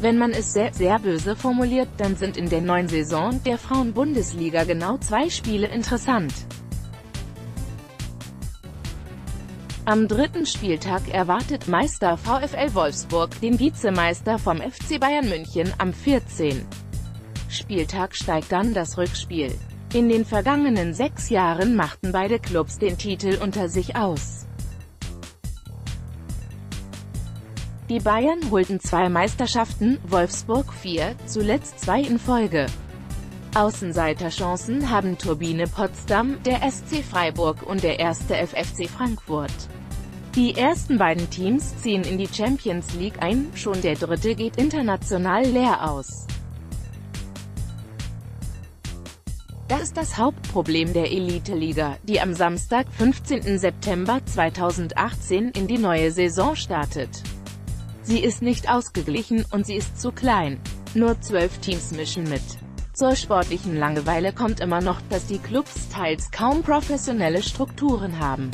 Wenn man es sehr, sehr böse formuliert, dann sind in der neuen Saison der Frauen-Bundesliga genau 2 Spiele interessant. Am 3. Spieltag erwartet Meister VfL Wolfsburg den Vizemeister vom FC Bayern München am 14. Spieltag steigt dann das Rückspiel. In den vergangenen 6 Jahren machten beide Clubs den Titel unter sich aus. Die Bayern holten 2 Meisterschaften, Wolfsburg 4, zuletzt 2 in Folge. Außenseiterchancen haben Turbine Potsdam, der SC Freiburg und der 1. FFC Frankfurt. Die ersten beiden Teams ziehen in die Champions League ein, schon der dritte geht international leer aus. Das ist das Hauptproblem der Elite-Liga, die am Samstag, 15. September 2018 in die neue Saison startet. Sie ist nicht ausgeglichen und sie ist zu klein. Nur 12 Teams mischen mit. Zur sportlichen Langeweile kommt immer noch, dass die Clubs teils kaum professionelle Strukturen haben.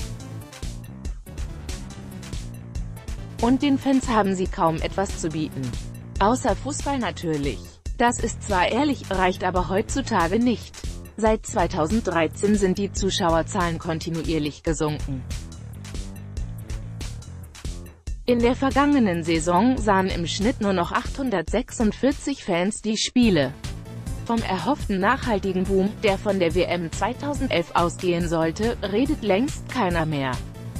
Und den Fans haben sie kaum etwas zu bieten. Außer Fußball natürlich. Das ist zwar ehrlich, reicht aber heutzutage nicht. Seit 2013 sind die Zuschauerzahlen kontinuierlich gesunken. In der vergangenen Saison sahen im Schnitt nur noch 846 Fans die Spiele. Vom erhofften nachhaltigen Boom, der von der WM 2011 ausgehen sollte, redet längst keiner mehr.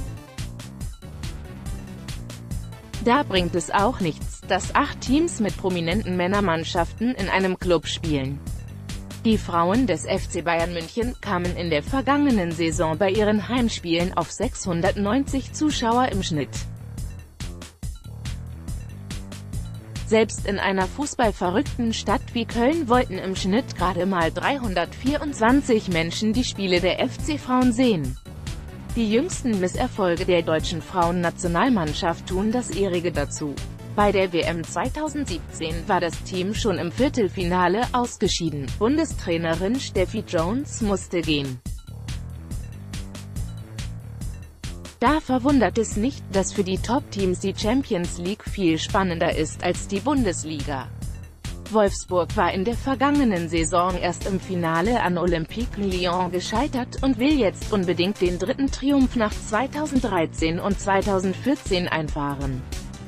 Da bringt es auch nichts, dass 8 Teams mit prominenten Männermannschaften in einem Club spielen. Die Frauen des FC Bayern München kamen in der vergangenen Saison bei ihren Heimspielen auf 690 Zuschauer im Schnitt. Selbst in einer fußballverrückten Stadt wie Köln wollten im Schnitt gerade mal 324 Menschen die Spiele der FC-Frauen sehen. Die jüngsten Misserfolge der deutschen Frauennationalmannschaft tun das ihrige dazu. Bei der WM 2017 war das Team schon im Viertelfinale ausgeschieden. Bundestrainerin Steffi Jones musste gehen. Da verwundert es nicht, dass für die Top-Teams die Champions League viel spannender ist als die Bundesliga. Wolfsburg war in der vergangenen Saison erst im Finale an Olympique Lyon gescheitert und will jetzt unbedingt den 3. Triumph nach 2013 und 2014 einfahren.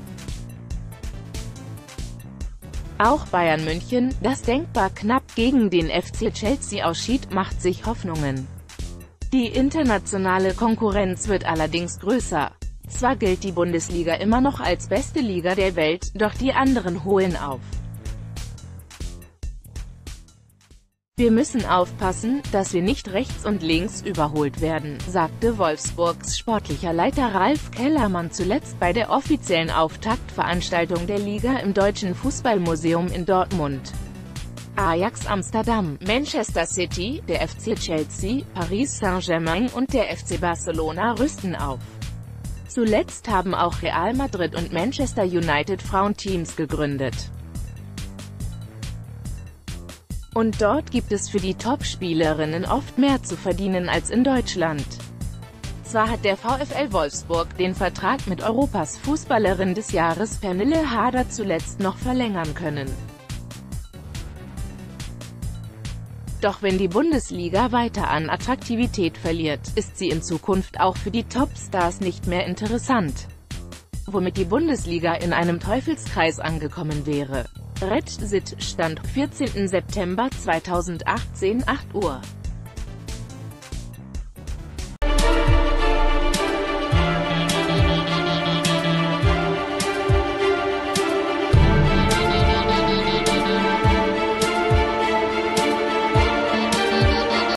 Auch Bayern München, das denkbar knapp gegen den FC Chelsea ausschied, macht sich Hoffnungen. Die internationale Konkurrenz wird allerdings größer. Zwar gilt die Bundesliga immer noch als beste Liga der Welt, doch die anderen holen auf. Wir müssen aufpassen, dass wir nicht rechts und links überholt werden, sagte Wolfsburgs sportlicher Leiter Ralf Kellermann zuletzt bei der offiziellen Auftaktveranstaltung der Liga im Deutschen Fußballmuseum in Dortmund. Ajax Amsterdam, Manchester City, der FC Chelsea, Paris Saint-Germain und der FC Barcelona rüsten auf. Zuletzt haben auch Real Madrid und Manchester United Frauenteams gegründet. Und dort gibt es für die Top-Spielerinnen oft mehr zu verdienen als in Deutschland. Zwar hat der VfL Wolfsburg den Vertrag mit Europas Fußballerin des Jahres Pernille Harder zuletzt noch verlängern können. Doch wenn die Bundesliga weiter an Attraktivität verliert, ist sie in Zukunft auch für die Topstars nicht mehr interessant. Womit die Bundesliga in einem Teufelskreis angekommen wäre. Red Sit, Stand 14. September 2018, 8 Uhr.